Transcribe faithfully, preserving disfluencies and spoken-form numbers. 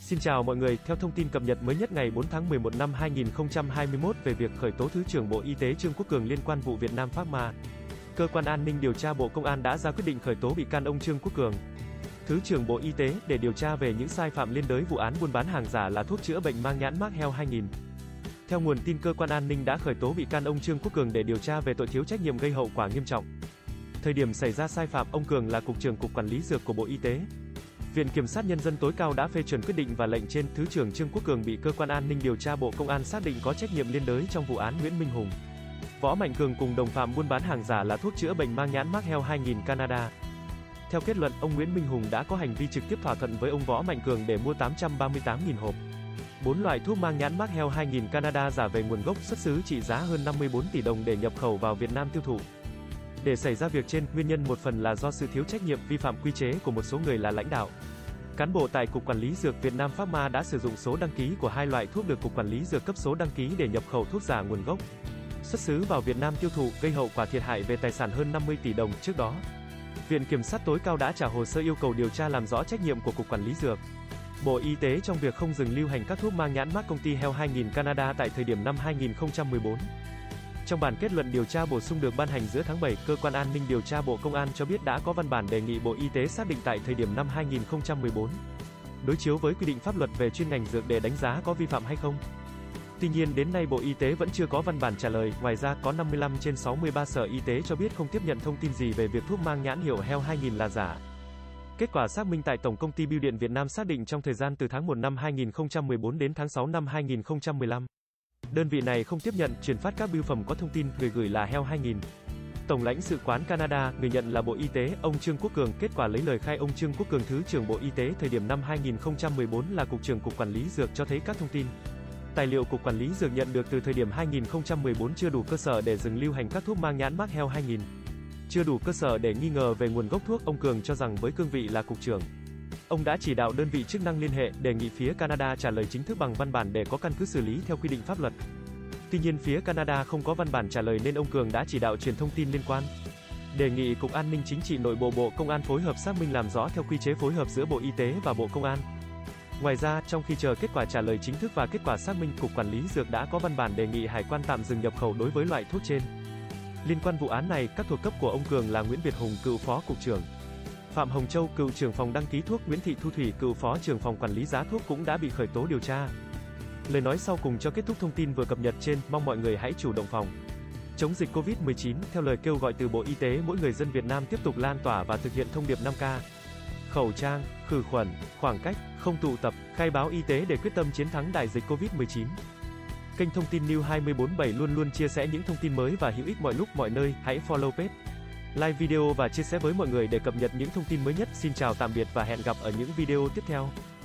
Xin chào mọi người, theo thông tin cập nhật mới nhất ngày bốn tháng mười một năm hai nghìn không trăm hai mươi mốt về việc khởi tố Thứ trưởng Bộ Y tế Trương Quốc Cường liên quan vụ Việt Nam Pharma, Cơ quan An ninh điều tra Bộ Công an đã ra quyết định khởi tố bị can ông Trương Quốc Cường, Thứ trưởng Bộ Y tế, để điều tra về những sai phạm liên đới vụ án buôn bán hàng giả là thuốc chữa bệnh mang nhãn mác Health hai nghìn. Theo nguồn tin, cơ quan an ninh đã khởi tố bị can ông Trương Quốc Cường để điều tra về tội thiếu trách nhiệm gây hậu quả nghiêm trọng. Thời điểm xảy ra sai phạm, ông Cường là Cục trưởng Cục Quản lý Dược của Bộ Y tế. Viện Kiểm sát Nhân dân tối cao đã phê chuẩn quyết định và lệnh trên. Thứ trưởng Trương Quốc Cường bị Cơ quan An ninh điều tra Bộ Công an xác định có trách nhiệm liên đới trong vụ án Nguyễn Minh Hùng, Võ Mạnh Cường cùng đồng phạm buôn bán hàng giả là thuốc chữa bệnh mang nhãn mác Health hai nghìn Canada. Theo kết luận, ông Nguyễn Minh Hùng đã có hành vi trực tiếp thỏa thuận với ông Võ Mạnh Cường để mua tám trăm ba mươi tám nghìn hộp, bốn loại thuốc mang nhãn mác Health hai nghìn Canada giả về nguồn gốc xuất xứ trị giá hơn năm mươi tư tỷ đồng để nhập khẩu vào Việt Nam tiêu thụ. Để xảy ra việc trên, nguyên nhân một phần là do sự thiếu trách nhiệm, vi phạm quy chế của một số người là lãnh đạo, cán bộ tại Cục Quản lý Dược Việt Nam Pharma đã sử dụng số đăng ký của hai loại thuốc được Cục Quản lý Dược cấp số đăng ký để nhập khẩu thuốc giả nguồn gốc xuất xứ vào Việt Nam tiêu thụ, gây hậu quả thiệt hại về tài sản hơn năm mươi tỷ đồng. Trước đó, Viện Kiểm sát tối cao đã trả hồ sơ yêu cầu điều tra làm rõ trách nhiệm của Cục Quản lý Dược, Bộ Y tế trong việc không dừng lưu hành các thuốc mang nhãn mác công ty Health hai nghìn Canada tại thời điểm năm hai nghìn không trăm mười bốn. Trong bản kết luận điều tra bổ sung được ban hành giữa tháng bảy, Cơ quan An ninh điều tra Bộ Công an cho biết đã có văn bản đề nghị Bộ Y tế xác định tại thời điểm năm hai nghìn không trăm mười bốn, đối chiếu với quy định pháp luật về chuyên ngành dược để đánh giá có vi phạm hay không. Tuy nhiên đến nay Bộ Y tế vẫn chưa có văn bản trả lời. Ngoài ra, có năm mươi lăm trên sáu mươi ba sở y tế cho biết không tiếp nhận thông tin gì về việc thuốc mang nhãn hiệu Health hai nghìn là giả. Kết quả xác minh tại Tổng công ty Bưu điện Việt Nam xác định trong thời gian từ tháng một năm hai nghìn không trăm mười bốn đến tháng sáu năm hai nghìn không trăm mười lăm, đơn vị này không tiếp nhận, chuyển phát các bưu phẩm có thông tin người gửi là Health hai nghìn. Tổng lãnh sự quán Canada, người nhận là Bộ Y tế, ông Trương Quốc Cường. Kết quả lấy lời khai ông Trương Quốc Cường, Thứ trưởng Bộ Y tế thời điểm năm hai nghìn không trăm mười bốn là Cục trưởng Cục Quản lý Dược cho thấy các thông tin, tài liệu Cục Quản lý Dược nhận được từ thời điểm hai nghìn không trăm mười bốn chưa đủ cơ sở để dừng lưu hành các thuốc mang nhãn mác Health hai nghìn. Chưa đủ cơ sở để nghi ngờ về nguồn gốc thuốc, ông Cường cho rằng với cương vị là Cục trưởng, ông đã chỉ đạo đơn vị chức năng liên hệ, đề nghị phía Canada trả lời chính thức bằng văn bản để có căn cứ xử lý theo quy định pháp luật. Tuy nhiên phía Canada không có văn bản trả lời nên ông Cường đã chỉ đạo truyền thông tin liên quan, đề nghị Cục An ninh Chính trị Nội bộ Bộ Công an phối hợp xác minh làm rõ theo quy chế phối hợp giữa Bộ Y tế và Bộ Công an. Ngoài ra, trong khi chờ kết quả trả lời chính thức và kết quả xác minh, Cục Quản lý Dược đã có văn bản đề nghị Hải quan tạm dừng nhập khẩu đối với loại thuốc trên. Liên quan vụ án này, các thuộc cấp của ông Cường là Nguyễn Việt Hùng, cựu Phó Cục trưởng, Phạm Hồng Châu, cựu trưởng phòng đăng ký thuốc, Nguyễn Thị Thu Thủy, cựu Phó trưởng phòng quản lý giá thuốc cũng đã bị khởi tố điều tra. Lời nói sau cùng cho kết thúc thông tin vừa cập nhật trên, mong mọi người hãy chủ động phòng chống dịch Covid mười chín. Theo lời kêu gọi từ Bộ Y tế, mỗi người dân Việt Nam tiếp tục lan tỏa và thực hiện thông điệp năm K. Khẩu trang, khử khuẩn, khoảng cách, không tụ tập, khai báo y tế để quyết tâm chiến thắng đại dịch Covid mười chín. Kênh thông tin News hai bốn bảy luôn luôn chia sẻ những thông tin mới và hữu ích mọi lúc mọi nơi. Hãy follow page, like video và chia sẻ với mọi người để cập nhật những thông tin mới nhất. Xin chào tạm biệt và hẹn gặp ở những video tiếp theo.